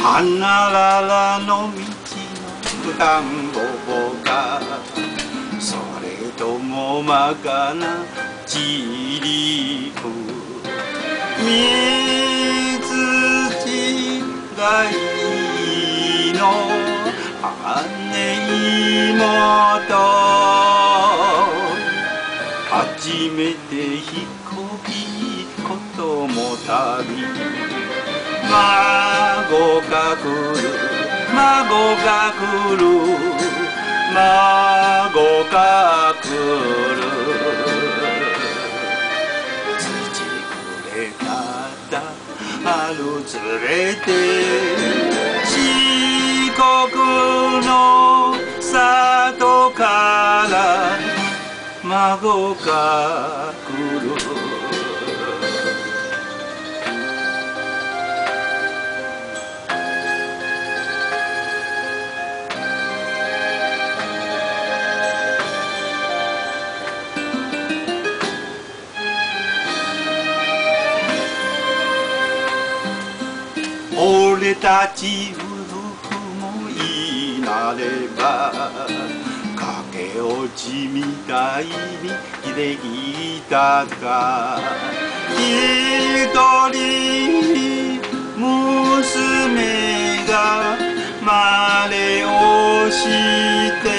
花ららの道の田んぼか、それともまかなちりふ、水地がいの姉妹、初めて飛行機子供旅、孫が来る孫が来る孫が来る、土くれた春連れて四国の里から孫が来る。俺たち夫婦もいなれば駆け落ちみたいにできたか、一人娘が生まれをして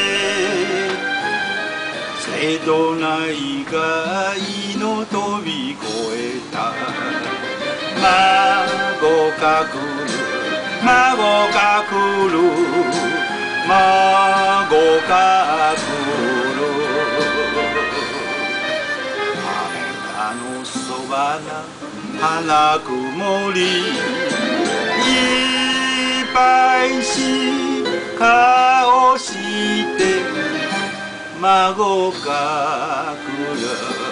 瀬戸内海の飛び越えた、孫が来る孫が来る孫が来る、羽田のそばな花曇り、いっぱいし顔して孫が来る。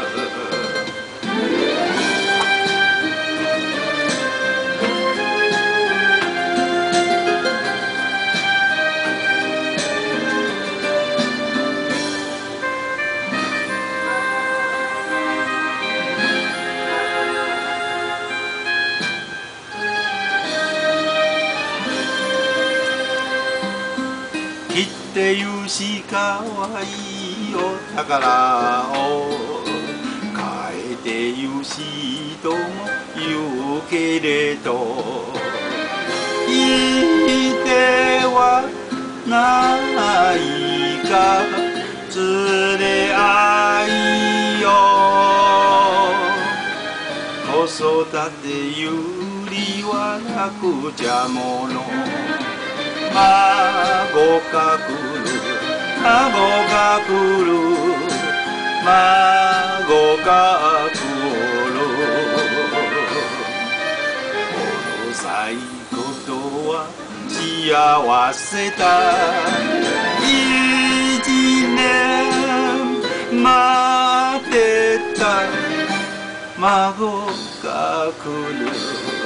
切ってゆしかわいいお宝を変えてゆしとも言うけれど、いてはないか連れ合いよ、子育て有利は楽じゃもの、孫が来る孫が来る孫が来る、このさいことは幸せだ、一年待ってた孫が来る。